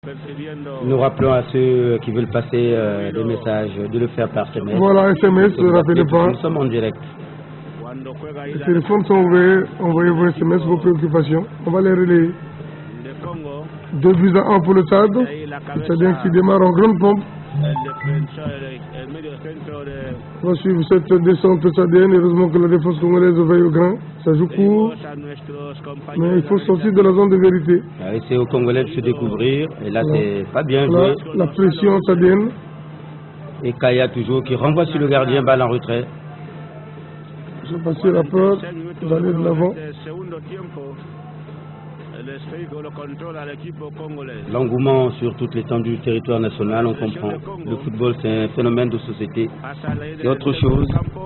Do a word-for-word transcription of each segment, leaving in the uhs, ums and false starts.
Nous rappelons à ceux qui veulent passer euh, des messages de le faire par S M S. Voilà, S M S, ne rappelez pas. Nous sommes en direct. Les téléphones sont ouverts, envoyez vos S M S, vos préoccupations. On va les relayer. Deux buts à un pour le Tchad. Le Tchadien qui démarre en grande pompe. On va suivre cette descente tchadienne. Heureusement que la défense congolaise veille au grain. Ça joue court. Mais il faut sortir de la zone de vérité. C'est aux Congolais de se découvrir. Et là, voilà. C'est pas bien joué. La pression tchadienne. Et Kaya toujours qui renvoie sur le gardien, balle en retrait. Je vais passer la peur d'aller de l'avant. L'engouement sur toute l'étendue du territoire national, on comprend. Le football, c'est un phénomène de société. C'est autre chose.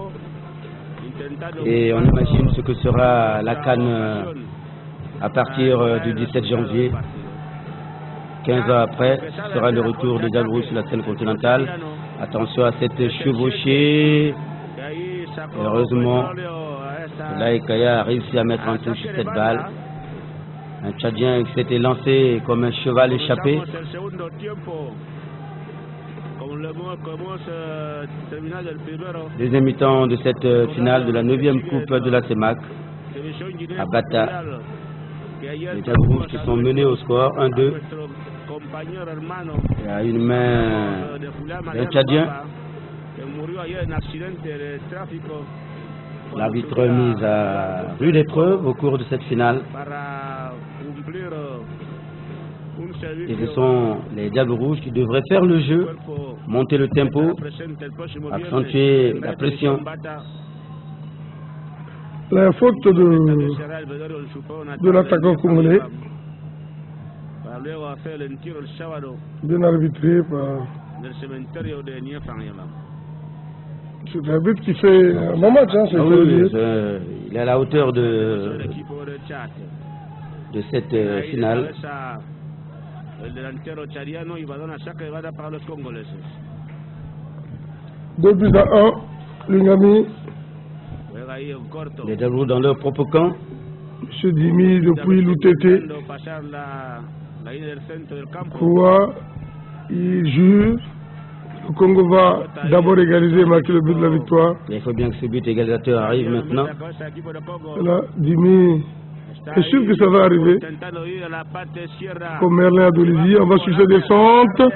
Et on imagine ce que sera la CAN à partir du dix-sept janvier. quinze ans après, ce sera le retour des Diables Rouges sur la scène continentale. Attention à cette chevauchée. Heureusement, là, Kaya a réussi à mettre en touche cette balle. Un Tchadien qui s'était lancé comme un cheval échappé. Deuxième mi-temps de cette finale de la neuvième coupe de la C E M A C à Bata. Les Diables Rouges qui sont menés au score un deux. Il y a une main d'un Tchadien. L'arbitre mise à rude épreuve au cours de cette finale. Et ce sont les Diables Rouges qui devraient faire le jeu, monter le tempo, accentuer la pression. La faute de, de l'attaquant congolais, bien arbitré par... C'est un but qui fait un bon match, hein, c'est ah oui, euh, il est à la hauteur de, de cette euh, finale. Deux buts à un, Lungami. Les Diables dans leur propre camp. M. Dimi depuis l'Outete. Quoi, il jure. Le Congo va d'abord égaliser et marquer le but de la victoire. Il faut bien que ce but égalisateur arrive maintenant. Là, Dimi est sûr que ça va arriver. Comme Merlin Adolizi, on va sur cette descente.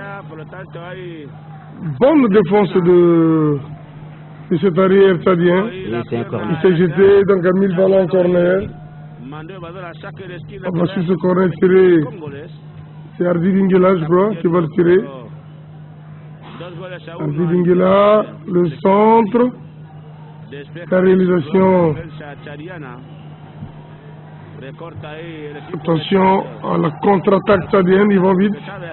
Bonne défense de, de cet arrière tchadien. Il s'est jeté donc à mille ballons en corner. On va sur ce corner tirer. C'est Hardy Lingela, je crois, qui va le tirer. Hardy Lingela, le centre. La réalisation. Attention à la contre-attaque tchadienne, ils vont vite.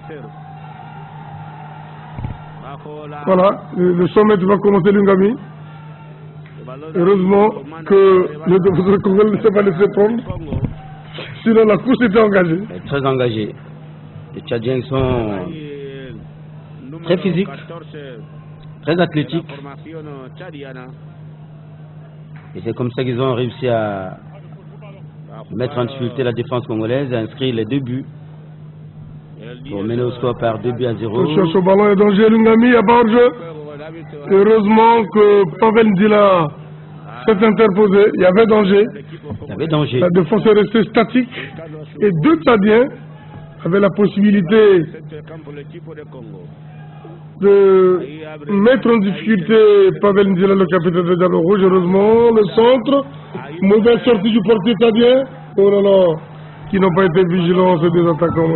Voilà, le, le sommet va commencer Lungami. Heureusement que le défenseur congolais ne s'est pas laissé prendre. Sinon la course était engagée. Très engagée. Les Tchadiens sont très physiques, très athlétiques. Et c'est comme ça qu'ils ont réussi à mettre en difficulté la défense congolaise et inscrire les deux buts pour mener au score par deux buts à zéro. Attention, ce ballon est danger, Lungami à bord jeu. Heureusement que Pavel Ndila s'est interposé. Il y avait danger. Il y avait danger. La défense est restée statique et deux Tchadiens avaient la possibilité de mettre en difficulté Pavel Ndila, le capitaine de Diables Rouges. Heureusement, le centre, mauvaise sortie du portier tchadien. Oh là là, qui n'ont pas été vigilants, ces deux attaquants.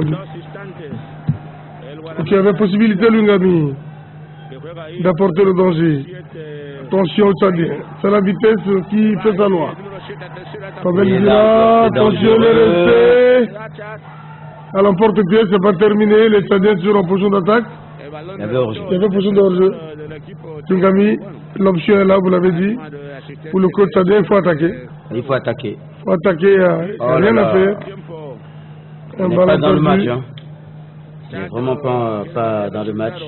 Donc il y avait possibilité, Lungami, d'apporter le danger. Attention au Tchadien, c'est la vitesse qui fait sa loi. Pavel Ndila, attention, il est resté. À l'emporte-pied, c'est pas terminé, les Tchadiens sont en position d'attaque. Il y avait hors-jeu. Il y avait position de hors-jeu. Lungami, l'option est là, vous l'avez dit. Pour le coach tchadien, il faut attaquer. Il faut attaquer. Il faut attaquer, il n'y a oh rien à faire. On n'est pas dans le match. Hein. Il n'est vraiment pas, pas dans le match.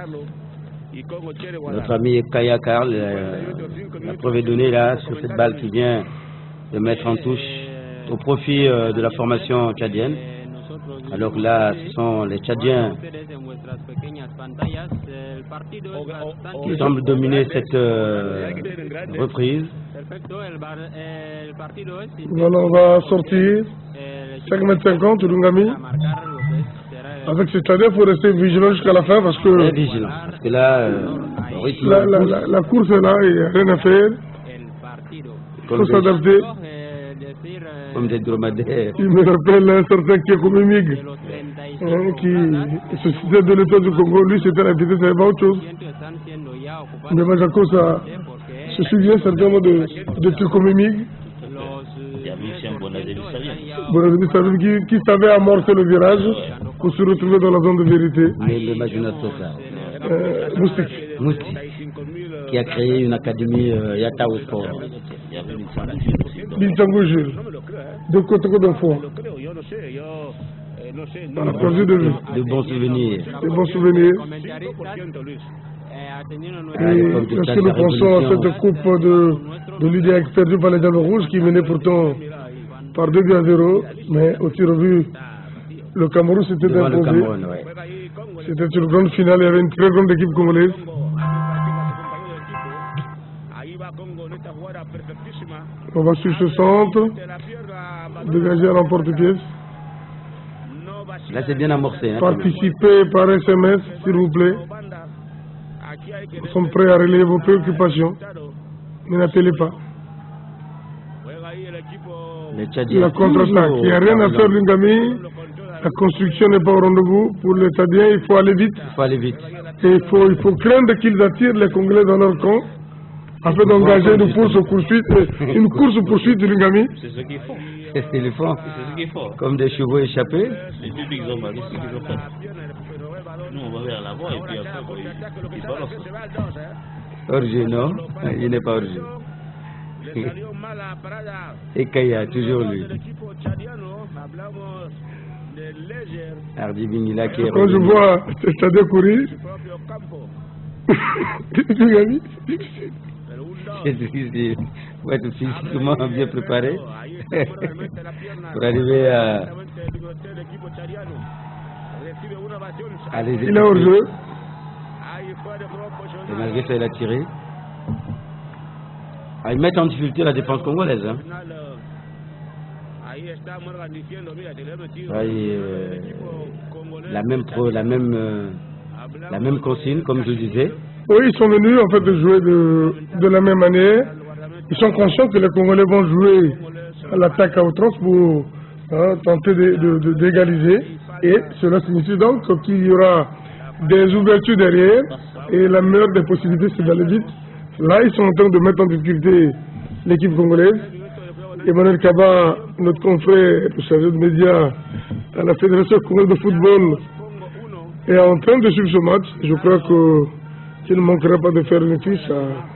Notre ami Kaya Karl, euh, la preuve est donnée là sur cette balle qui vient de mettre en touche au profit euh, de la formation tchadienne. Alors que là, ce sont les Tchadiens qui semblent dominer cette euh, reprise. Voilà, on va sortir cinq mètres cinquante, Lungami. Avec ce Tchadien, il faut rester vigilant jusqu'à la fin parce que, Très vigilant, parce que là, euh, rythme la, la, la, la course est là, il n'y a rien à faire. Il faut s'adapter. Comme des dromadaires. Il me rappelle un certain Kékoumé Mig, hein, qui se citait de l'État du Congo. Lui, c'était la vitesse, c'était pas autre chose. Mais Majako, ça se souvient certainement de, de Kékoumé Mig. Bonazeli Salim qui, qui savait amorcer le virage pour se retrouver dans la zone de vérité. Mais le Majunat Sosa. Euh, Moustique. Moustique, qui a créé une académie euh, Yataou Sport. Bintango Jules. De côté d'un fond. On a perdu de vue. De bons souvenirs. De bons souvenirs. Et lorsque nous pensons à cette coupe de, de l'U D A perdue par les Diables Rouges qui menait pourtant par deux buts à zéro, mais au tir au but, le Cameroun s'était imposé. Ouais. C'était une grande finale, il y avait une très grande équipe congolaise. On va sur ce centre, dégager à l'emporte-pièce. Là c'est bien amorcé. Hein, Participez par S M S, s'il vous plaît. Nous sommes prêts à relayer vos préoccupations. Ne n'appelez pas. La contre-attaque, il n'y a rien à faire, Lungami. La construction n'est pas au rendez-vous. Pour les Tchadiens, il faut aller vite. Il faut aller vite. Et il faut, il faut craindre qu'ils attirent les Congolais dans leur camp afin d'engager une course-poursuite, une course-poursuite, Lungami. C'est ce qu'ils font. Ils le font. C'est ce qu'ils font. Comme des chevaux échappés. Les deux bigs hommes, c'est ce qu'ils ont fait. Nous, on va vers l'avant et puis après, ils balancent. Orgé, non, il n'est pas orgé. Et Kaya, toujours lui. Hardy Bingila qui est Quand je vois ce stade courir, c'est difficile. Il faut être physiquement bien préparé pour arriver à, à les il est hors jeu. Et malgré ça, il a tiré. Ah, ils mettent en difficulté la défense congolaise. Hein. Ah, et, euh, la même pro, la même, euh, la même consigne, comme je le disais. Oui, ils sont venus en fait de jouer de, de la même manière. Ils sont conscients que les Congolais vont jouer à l'attaque à outrance pour hein, tenter d'égaliser. De, de, et cela signifie donc qu'il y aura des ouvertures derrière. Et la meilleure des possibilités, c'est d'aller vite. Là, ils sont en train de mettre en difficulté l'équipe congolaise. Emmanuel Kaba, notre confrère, le chargé de médias à la Fédération congolaise de football, est en train de suivre ce match. Je crois qu'il ne manquera pas de faire une fiche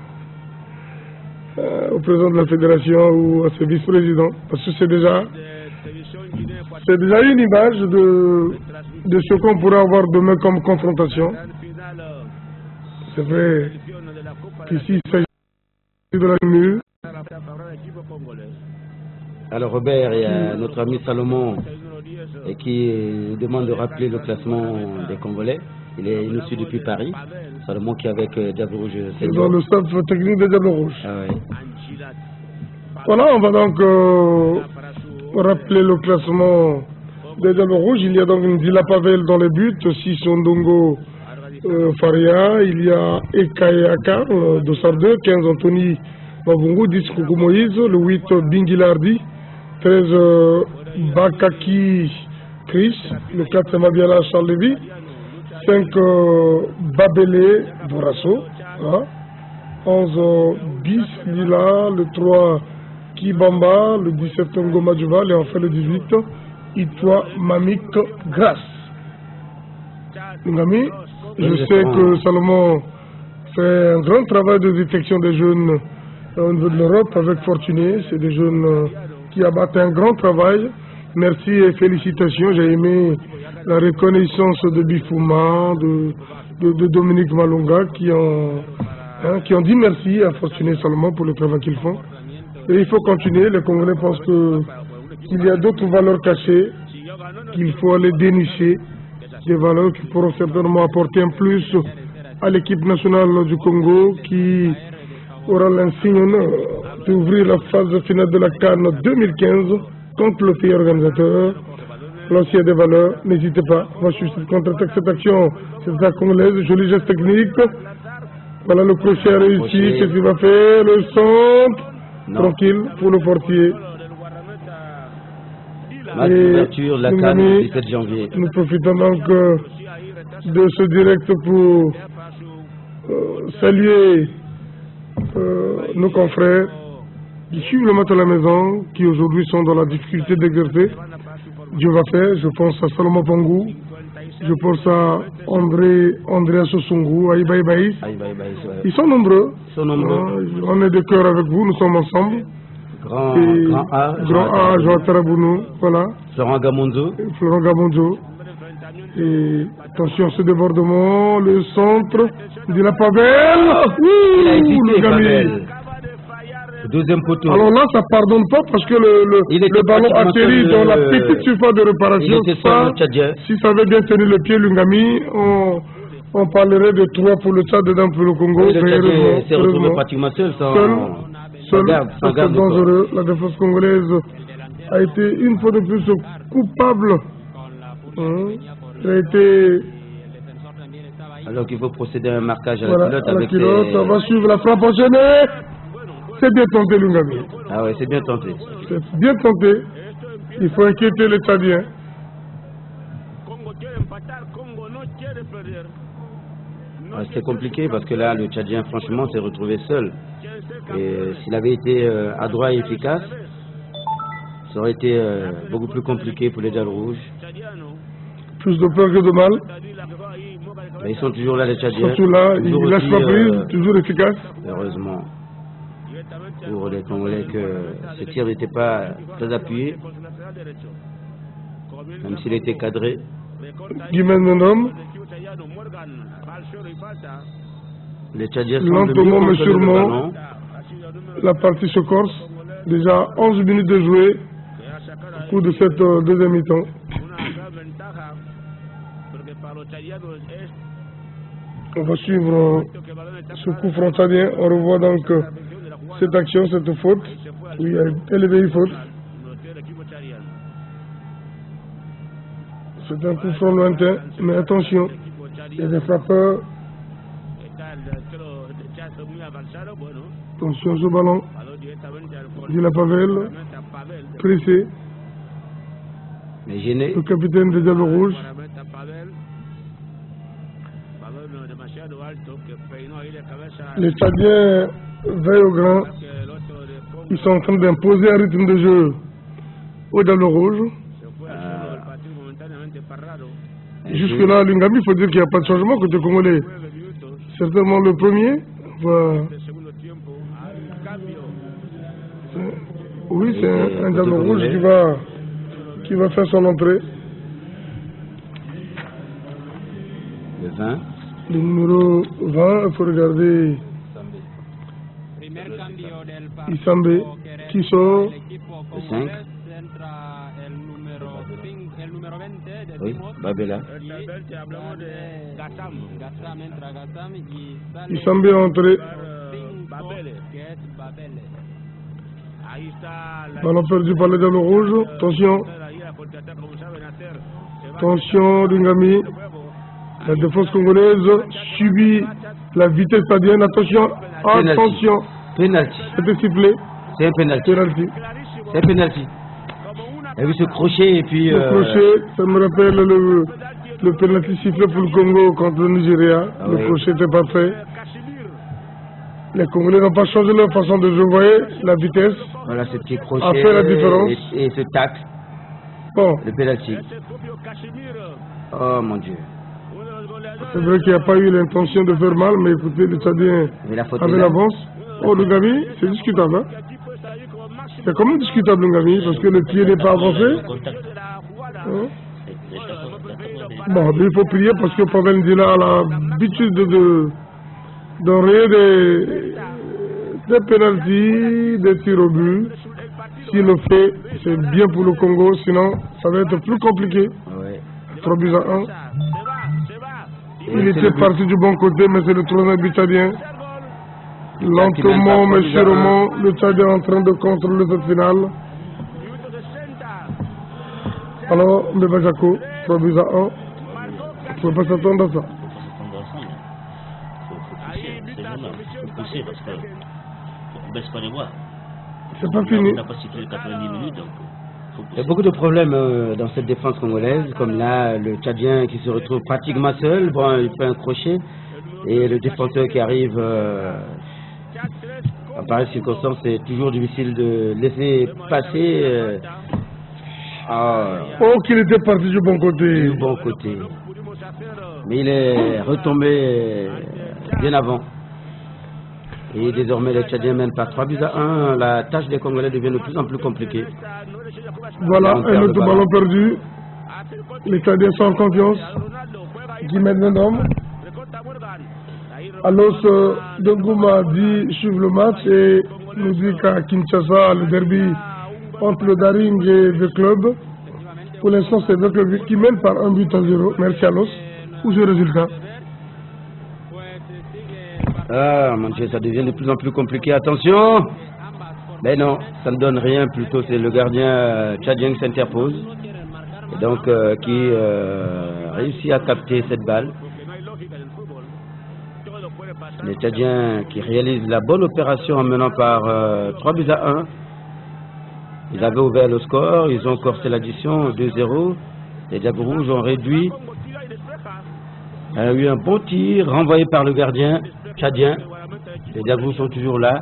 à, à, au président de la Fédération ou à ses vice-présidents. Parce que c'est déjà, c'est déjà une image de, de ce qu'on pourra avoir demain comme confrontation. C'est vrai qu'ici, il s'agit de la mur. Alors Robert, il y a notre ami Salomon et qui nous demande de rappeler le classement des Congolais. Il, est, il nous suit depuis Paris. Salomon qui est avec euh, Diable Rouge. Dans le staff technique des Diable Rouge. Ah, ouais. Voilà, on va donc euh, rappeler le classement des Diable Rouge. Il y a donc Ndila Pavel dans les buts, Sissondongo euh, Faria, il y a Ekayaka euh, de Sardeux, quinze Anthony Mabungu, dix Koukou Moïse, le huit Bingilardi, treize euh, Bakaki Chris, le quatre Mabiala Charles Lévy, cinq euh, Babele Borasso, hein, onze euh, Bis Lila, le trois Kibamba, le dix-sept Ngoma Duval et enfin le dix-huit Itwa Mamik Grasse. Ngami, je sais que Salomon fait un grand travail de détection des jeunes au niveau de l'Europe avec Fortuné. C'est des jeunes qui abattent un grand travail. Merci et félicitations. J'ai aimé la reconnaissance de Bifouma, de, de, de Dominique Malonga qui ont, hein, qui ont dit merci à Fortuné Salomon pour le travail qu'ils font. Et il faut continuer. Les Congolais pensent qu'il y a d'autres valeurs cachées qu'il faut aller dénicher des valeurs qui pourront certainement apporter un plus à l'équipe nationale du Congo qui aura l'insigne honneur d'ouvrir la phase finale de la CAN deux mille quinze contre le pays organisateur. L'ancien des valeurs, n'hésitez pas, on va suivre cette contre-attaque, cette action, cette attaque congolaise, joli geste technique. Voilà le crochet réussi, qu'est-ce qu'il va faire? Le centre, non. Tranquille pour le portier. Match d'ouverture, la CAN du dix-sept janvier. Nous profitons donc euh, de ce direct pour euh, saluer euh, nos confrères qui suivent le match à la maison, qui aujourd'hui sont dans la difficulté d'exercer. Dieu va faire, je pense à Salomon Pongou, je pense à André, André Sosungu, à Ibaï Baïs. Ils sont nombreux. Ils sont nombreux. Euh, on est de cœur avec vous, nous sommes ensemble. Grand, Et grand A, Grand A, Jean Tarabounou, voilà. Florent Gamonzo. Florent Gamonzo. Et attention à ce débordement, le centre de la Pavel. Il a hésité, Pavel. Deuxième poteau. Alors là, ça pardonne pas parce que le, le, le ballon atterrit dans la petite surface de réparation. Ça, si ça avait bien tenu le pied, Lungami, on, on parlerait de trois pour le Tchad, dedans pour le Congo. Oui, le Tchad s'est retrouvé pratiquement seul, sans, seul, seul garde. Sans garde, dangereux. La défense congolaise a été une fois de plus coupable. Hein, elle a été... Alors qu'il faut procéder à un marquage à la voilà, culotte à la avec culotte, les... on va suivre la frappe enchaînée. C'est bien tenté, Lungami. Ah ouais, c'est bien tenté. C'est bien tenté. Il faut inquiéter les Tchadiens. Ah, c'était compliqué parce que là, le Tchadien, franchement, s'est retrouvé seul. Et s'il avait été euh, adroit et efficace, ça aurait été euh, beaucoup plus compliqué pour les Diables Rouges. Plus de peur que de mal. Mais ils sont toujours là, les Tchadiens. Surtout là, ils ne lâchent pas prise, euh, toujours efficace. Heureusement pour les Congolais que ce tir n'était pas très appuyé, même s'il était cadré. Guimène Mondom. Les Tchadiens sont lentement mais sûrement, la partie se corse. Déjà onze minutes de jouer au cours de cette euh, deuxième mi-temps. On va suivre euh, ce coup frontalier. On revoit donc euh, cette action, cette faute. Oui, elle est une faute. C'est un coup franc lointain, mais attention, il y a des frappeurs. Attention ce ballon. De la Pavel, pressé. Mais gêné. Le capitaine des Diables Rouges. Les Tchadiens veillent au grand. Ils sont en train d'imposer un rythme de jeu aux Diables Rouges. Euh, Jusque-là, Lungami, il faut dire qu'il n'y a pas de changement côté congolais. Certainement le premier va... Oui, c'est un, un Diable Rouge qui va, qui va faire son entrée. Le vingt. Le numéro vingt, il faut regarder Isambe qui sort. Le cinq. Oui, Babela. Isambe est entré. Ballon perdu par les Diables Rouges. Attention. Attention, Lungami. La défense congolaise subit la vitesse tchadienne. Attention. Attention. Penalty. C'était sifflé. C'est un penalty. Penalty. C'est un penalty. Il y a vu ce crochet et puis... Le euh... crochet, ça me rappelle le, le penalty sifflé pour le Congo contre le Nigeria. Ah le oui. crochet était parfait. Les Congolais n'ont pas changé leur façon de jouer. Vous voyez, la vitesse voilà, ce petit crochet a fait la différence. Et, et ce tac. Bon. Le penalty. Oh mon Dieu. C'est vrai qu'il n'y a pas eu l'intention de faire mal, mais écoutez, le Tchadien avait l'avance. Oh, Lungami, c'est discutable. Hein? C'est quand même discutable, Lungami, parce que le pied n'est pas avancé. Hein? Bon, mais il faut prier parce que Pavel Ndila a l'habitude de d'enrayer des, des pénaltys, des tirs au but. S'il le fait, c'est bien pour le Congo, sinon ça va être plus compliqué. Ouais. trois buts à un. Il était parti du bon côté, mais c'est le troisième but tchadien. Lentement, mais sûrement, le Tchadien est en train de contrôler cette finale. Alors, Mbeba Jaco, trois buts à un. On ne peut pas s'attendre à ça. Faut pousser parce que on baisse pas les bras. C'est pas fini. On n'a pas sifflé quatre-vingt-dix minutes, donc faut Il y a beaucoup de problèmes euh, dans cette défense congolaise, comme là, le Tchadien qui se retrouve pratiquement seul, bon, il fait un crochet, et le défenseur qui arrive, euh, en pareille circonstance, c'est toujours difficile de laisser passer. Euh, à, Oh, qu'il était parti du bon côté. du bon côté. Mais il est retombé bien avant. Et désormais, les Tchadiens mènent par trois buts à un. La tâche des Congolais devient de plus en plus compliquée. Voilà, On un perd autre le ballon. ballon perdu. Les Tchadiens sont en confiance. Qui mène un homme. Alors, Dongouma dit suivre le match et nous dit qu'à Kinshasa, le derby entre le Daring et le club, pour l'instant, c'est le club qui mène par un but à zéro. Merci à l'os. Où est le résultat? Ah, mon Dieu, ça devient de plus en plus compliqué. Attention! Mais non, ça ne donne rien. Plutôt, c'est le gardien euh, tchadien qui s'interpose. Et donc, euh, qui euh, réussit à capter cette balle. Les Tchadiens qui réalisent la bonne opération en menant par euh, trois buts à un. Ils avaient ouvert le score, ils ont corsé l'addition deux zéro. Les Diables Rouges ont réduit. Il y a eu un bon tir renvoyé par le gardien tchadien. Les Diables Rouges sont toujours là.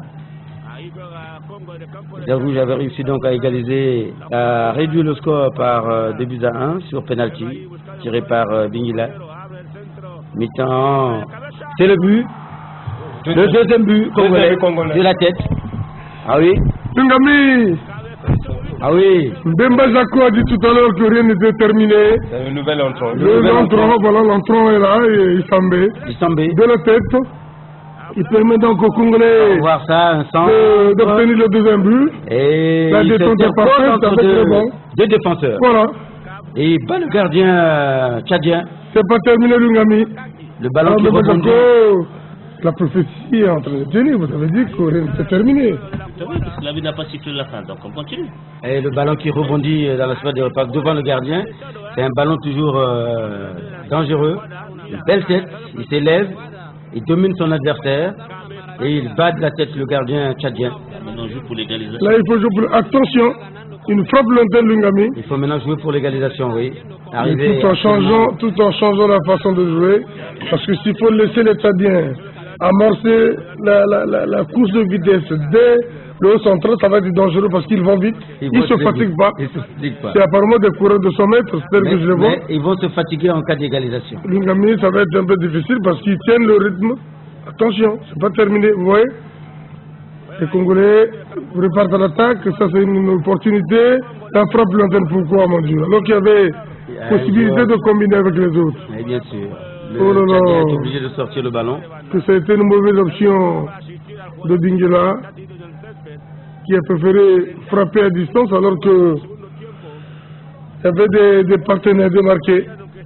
Les Diables Rouges avaient réussi donc à égaliser, à réduire le score par euh, deux buts à un sur penalty, tiré par euh, Bingila. Mi-temps, c'est le but. Le deuxième but congolais, de la tête. Ah oui, Ngami, ah oui. Mbemba Jaco a dit tout à l'heure que rien n'était terminé. C'est un nouvel entrant. Le l'entrant, voilà, l'entrant est là, et il s'en met. Il Sambé. De la tête. Il permet donc aux On va Congolais voir ça, un centre. de- d'obtenir le deuxième but. Et La il détente est s'interpose parfaite, entre avec deux, le bon. deux défenseurs. Voilà. Et il bat le gardien euh, tchadien. C'est pas terminé, Lungami. Le ballon Alors, qui Mbemba rebondit. Jaco, la prophétie est en train de tenir. Vous avez dit que rien n'était terminé. c'est vrai, parce que la vie n'a pas sifflé la fin, donc on continue. Et le ballon qui rebondit dans la sphère de repas devant le gardien. C'est un ballon toujours euh, dangereux. Une belle tête. Il s'élève. Il domine son adversaire. Et il bat de la tête le gardien tchadien. Maintenant on joue pour l'égalisation. Là, il faut jouer pour... Attention, une frappe lointaine, Lungami. Il faut maintenant jouer pour l'égalisation, oui. Et Arriver tout en changeant, tout en changeant la façon de jouer, parce que s'il faut laisser les Tchadiens amorcer la, la, la, la course de vitesse dès le haut central, ça va être dangereux parce qu'ils vont vite, ils ne se fatiguent pas. Ils se fatiguent pas. C'est apparemment des coureurs de cent mètres, c'est-à-dire Mais, que je les vois. mais ils vont se fatiguer en cas d'égalisation. Lungami, ça va être un peu difficile parce qu'ils tiennent le rythme. Attention, c'est pas terminé, vous voyez. Les Congolais repartent à l'attaque, ça c'est une opportunité. La frappe lointaine, pourquoi, mon Dieu? Alors qu'il y avait possibilité de combiner avec les autres. Mais bien sûr. Le Oh là là. Tchadien est obligé de sortir le ballon. Que ça a été une mauvaise option de Dingela, qui a préféré frapper à distance alors que il y avait des, des partenaires démarqués.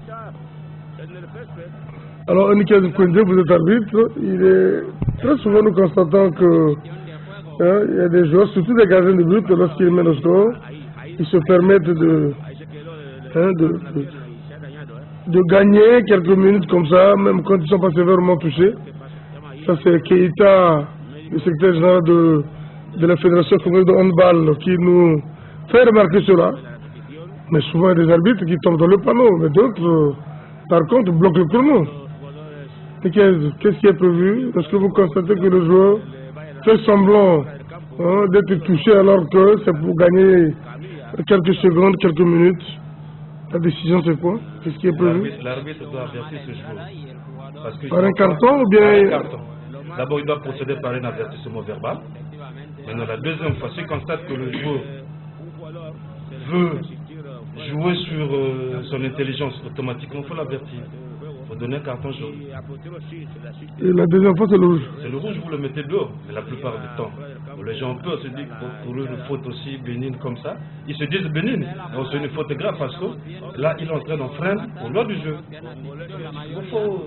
Alors, Onikas Kouendé, vous êtes arbitre, il est très souvent nous constatons que hein, il y a des joueurs, surtout des gardiens de but, lorsqu'ils mènent au score, ils se permettent de, hein, de, de, de gagner quelques minutes comme ça, même quand ils ne sont pas sévèrement touchés. Ça, c'est Keita, le secrétaire général de, de la Fédération congolaise de handball, qui nous fait remarquer cela. Mais souvent, il y a des arbitres qui tombent dans le panneau, mais d'autres, euh, par contre, bloquent le chrono. Et Qu'est-ce qu'est-ce qui est prévu? Est-ce que vous constatez que le joueur fait semblant hein, d'être touché alors que c'est pour gagner quelques secondes, quelques minutes? La décision, c'est quoi? Qu'est-ce qui est prévu? L'arbitre doit avertir ce joueur. Parce que Par un il doit carton pas- ou bien- Par un carton. D'abord, il doit procéder par un avertissement verbal. Maintenant, la deuxième fois, s'il constate que le joueur veut jouer sur euh, son intelligence, automatiquement, il faut l'avertir. Il vous donnez un carton jaune. Et la deuxième fois, c'est le rouge. C'est le rouge, vous le mettez dehors, mais la plupart du temps. Les gens peuvent se dire que pour eux, une faute aussi bénigne comme ça, ils se disent bénigne. Donc c'est une faute grave parce que là, il est en train d'enfreindre aux lois du jeu. Il faut...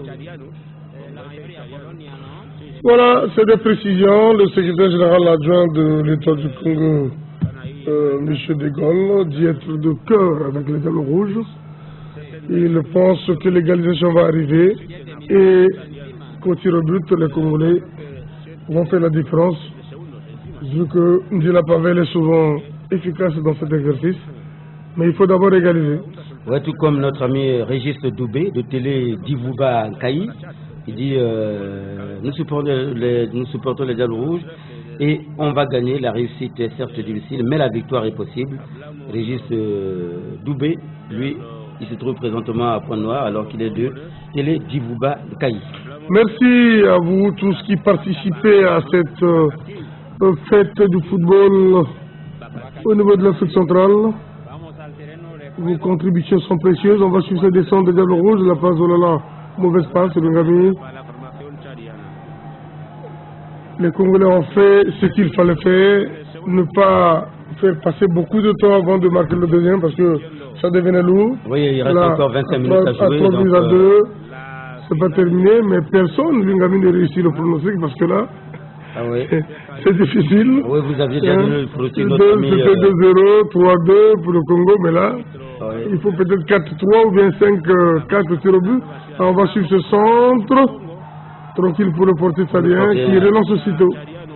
Voilà, c'est des précisions. Le secrétaire général adjoint de l'État du Congo, euh, M. De Gaulle, dit être de cœur avec les Diables Rouges. Il pense que l'égalisation va arriver et qu'au tir au but, les Congolais vont faire la différence, vu que Ndila Pavel est souvent efficace dans cet exercice. Mais il faut d'abord égaliser. Ouais, tout comme notre ami Régis Doubé de Télé Divouba Kaï, il dit euh, nous, supportons les, nous supportons les Diables Rouges et on va gagner. La réussite est certes difficile, mais la victoire est possible. Régis euh, Doubé, lui, il se trouve présentement à Point-Noir alors qu'il est de Télé Divouba Kaï. Merci à vous tous qui participez à cette euh, fête du football au niveau de l'Afrique centrale. Vos contributions sont précieuses. On va suivre cette descente des Diables Rouges. La passe, oh là là, mauvaise passe, c'est Lungami. Les Congolais ont fait ce qu'il fallait faire. Ne pas faire passer beaucoup de temps avant de marquer le deuxième parce que ça devenait lourd. Oui, il reste là, encore vingt-cinq minutes à jouer. À donc, à euh... deux, c'est pas terminé, mais personne, Lungami, ne réussit le pronostic parce que là, ah oui. c'est difficile. Oui, vous aviez déjà donné le pronostic de notre ami. C'était deux zéro, trois deux pour le Congo, mais là, oui. Il faut peut-être quatre trois ou bien cinq quatre tirs au but. Alors on va suivre ce centre, tranquille pour le portier italien qui relance aussitôt.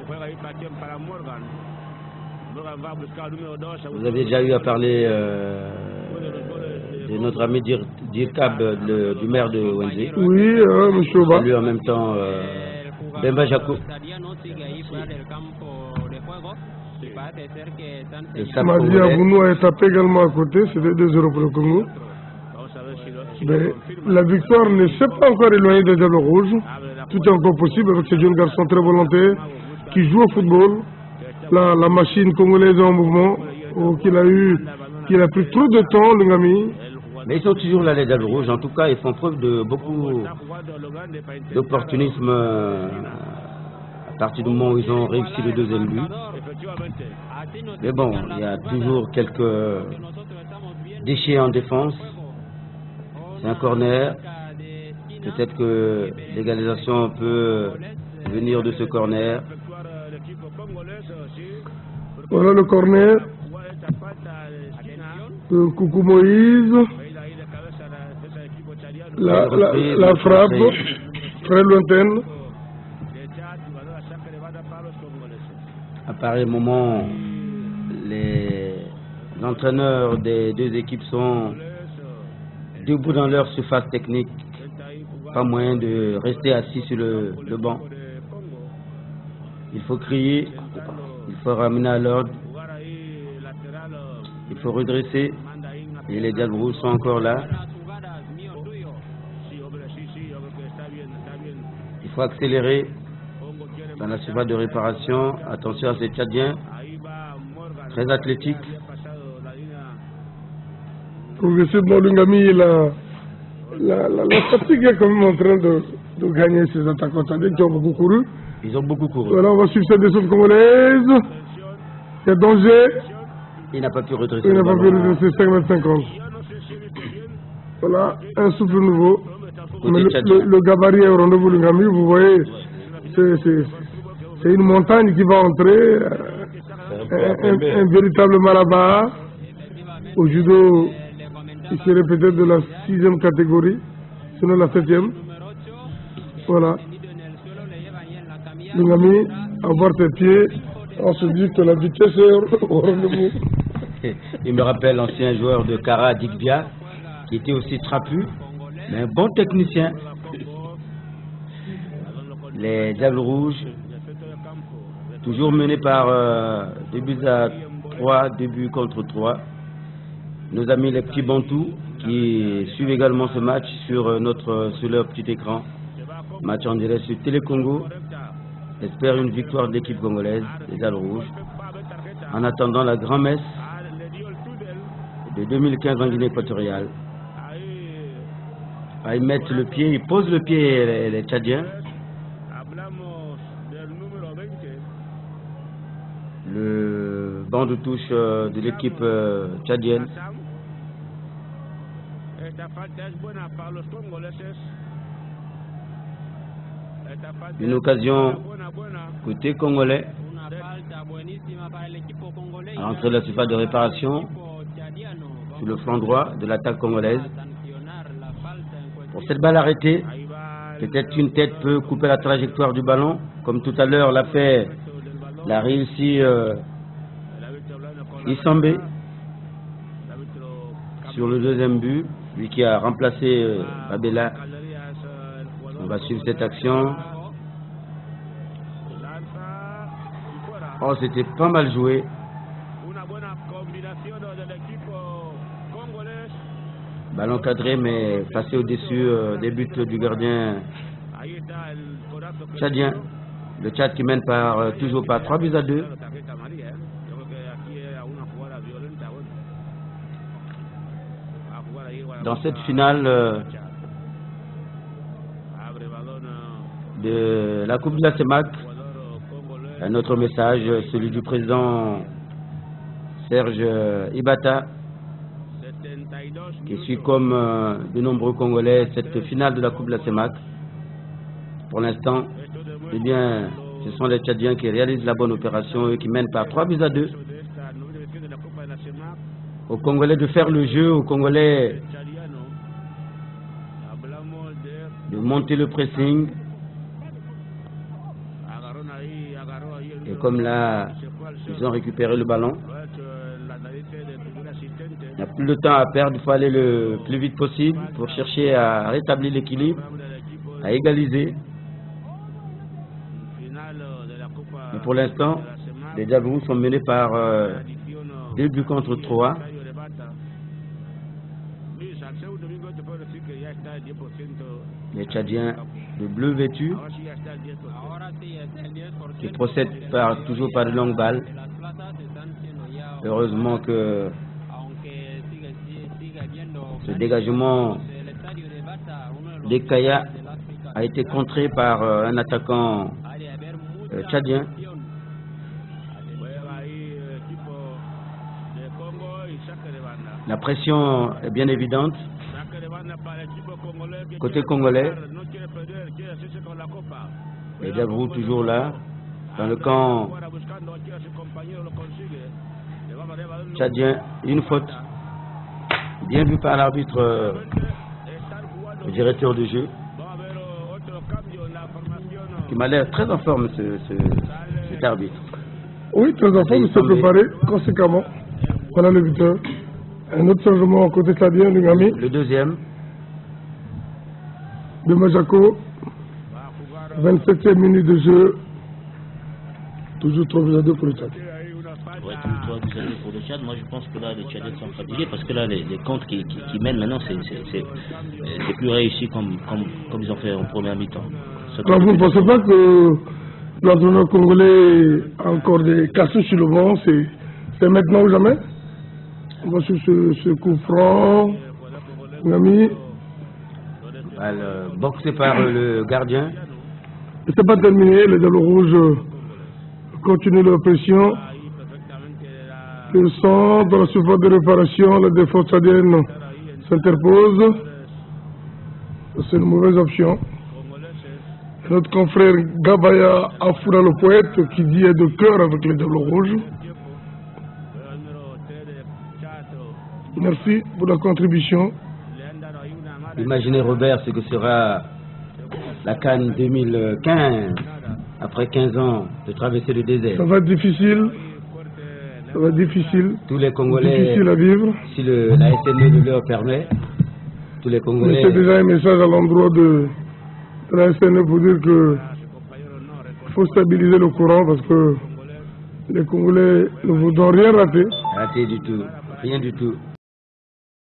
Vous avez déjà eu à parler euh, de notre ami Dir, Dirkab, le, du maire de Wenzé. Oui, euh, M. Oba. Salut en même temps euh, Bemba Jaco. Madi Abounou a tapé également à côté, c'était deux zéro pour le Congo. Mais la victoire ne s'est pas encore éloignée des Diables Rouges. Tout est encore possible avec ces jeunes garçons très volontaires qui jouent au football. La, la machine congolaise est en mouvement, oh, qu'il a eu, qu'il a pris trop de temps, le Ngami. Mais ils sont toujours là, les Diables Rouges. En tout cas, ils font preuve de beaucoup d'opportunisme à partir du moment où ils ont réussi le deuxième but. Mais bon, il y a toujours quelques déchets en défense. C'est un corner. Peut-être que l'égalisation peut venir de ce corner. Voilà le corner. Le Coucou Moïse. La, la, la frappe très lointaine. À pareil moment, les entraîneurs des deux équipes sont debout dans leur surface technique. Pas moyen de rester assis sur le, le banc. Il faut crier, il faut ramener à l'ordre, il faut redresser. Et les Diables Rouges sont encore là. Il faut accélérer dans la surface de réparation. Attention à ces Tchadiens, très athlétiques. Progressivement, Lungami, la, la, la, la fatigue est quand même en train de, de gagner ces attaquants tchadiens qui ont beaucoup couru. Ils ont beaucoup couru. Voilà, on va suivre cette descente congolaise. Il y a danger. Il n'a pas pu redresser. Il n'a pas pu redresser cinq mètres cinquante. Voilà, un souffle nouveau. Mais le, le, le gabarit est au rendez-vous, Lungami. Vous voyez, c'est une montagne qui va entrer. Un, un, un véritable marabat. Au judo, il serait peut-être de la sixième catégorie, sinon la septième. Voilà. Lungami, à voir ses pieds, on se dit que la vitesse est au rendez-vous. Il me rappelle l'ancien joueur de Kara, Digbia, qui était aussi trapu, mais un bon technicien. Les Diables Rouges, toujours menés par euh, deux buts à trois, deux buts contre trois. Nos amis les petits Bantous qui suivent également ce match sur, notre, sur leur petit écran. Match en direct sur Télé Congo. Espère une victoire de l'équipe congolaise, les Diables Rouges. En attendant la grand-messe de deux mille quinze en Guinée équatoriale. Ah, ils mettent le pied, ils posent le pied, les, les Tchadiens. Le banc de touche euh, de l'équipe euh, tchadienne. Une occasion côté congolais. À l'entrée de la surface de réparation sur le flanc droit de l'attaque congolaise. Pour cette balle arrêtée, peut-être qu'une tête peut couper la trajectoire du ballon, comme tout à l'heure l'a fait, l'a réussi euh, Issambé sur le deuxième but, lui qui a remplacé euh, Babela. On va suivre cette action. Oh, c'était pas mal joué. Ballon cadré, mais passé au-dessus euh, des buts du gardien tchadien. Le Tchad qui mène par, euh, toujours par trois buts à deux. Dans cette finale euh, de la Coupe de la CEMAC, un autre message, celui du président Serge Ibata, qui suit comme euh, de nombreux Congolais cette finale de la Coupe de la CEMAC. Pour l'instant, eh bien, ce sont les Tchadiens qui réalisent la bonne opération et qui mènent par trois buts à deux. Aux Congolais de faire le jeu, aux Congolais de monter le pressing. Et comme là, ils ont récupéré le ballon, il n'y a plus de temps à perdre, il faut aller le plus vite possible pour chercher à rétablir l'équilibre, à égaliser. Mais pour l'instant, les Diablous sont menés par euh, deux buts contre trois. Les Tchadiens de bleu vêtus qui procèdent par, toujours par de longues balles. Heureusement que ce dégagement d'Ekaya a été contré par euh, un attaquant euh, tchadien. La pression est bien évidente. Côté congolais, les Diablous toujours là, dans le camp tchadien, une faute, bien vu par l'arbitre, euh, le directeur du jeu, qui m'a l'air très en forme, ce, ce, cet arbitre. Oui, très en forme, il s'est préparé conséquemment. Voilà le buteur. Un autre changement côté tchadien, Lungami. Le deuxième. De Majako, vingt-septième minute de jeu, toujours trois buts à deux pour le Tchad. Ouais, trois buts à deux pour le Tchad. Moi je pense que là les Tchadiens sont fatigués parce que là les, les comptes qui, qui, qui mènent maintenant c'est plus réussi comme, comme, comme ils ont fait en première mi-temps. Alors vous ne pensez pas que l'entraîneur congolais a encore des cassures sur le banc, c'est maintenant ou jamais? On va sur ce, ce coup franc, Ngami. Alors, boxé par le gardien. C'est pas terminé, les Diablous rouges continuent leur pression. Le centre dans la surface de réparation, la défense tchadienne s'interpose. C'est une mauvaise option. Notre confrère Gabaya Afoura le poète qui dit est de cœur avec les Diablous rouges. Merci pour la contribution. Imaginez Robert ce que sera la CAN deux mille quinze, après quinze ans de traverser le désert. Ça va être difficile, ça va être difficile, tous les Congolais, difficile à vivre. Si le, la S N E le leur permet, tous les Congolais... C'est déjà un message à l'endroit de, de la S N E pour dire que il faut stabiliser le courant parce que les Congolais ne voudront rien rater. Rater du tout, rien du tout.